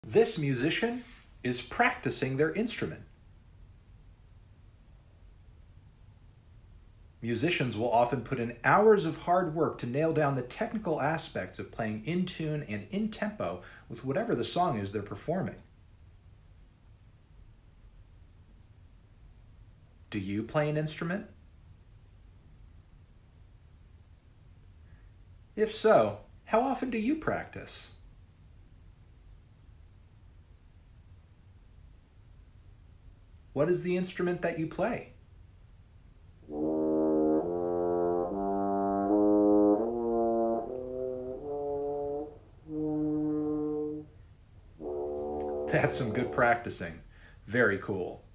This musician is practicing their instrument. Musicians will often put in hours of hard work to nail down the technical aspects of playing in tune and in tempo with whatever the song is they're performing. Do you play an instrument? If so, how often do you practice? What is the instrument that you play? That's some good practicing. Very cool.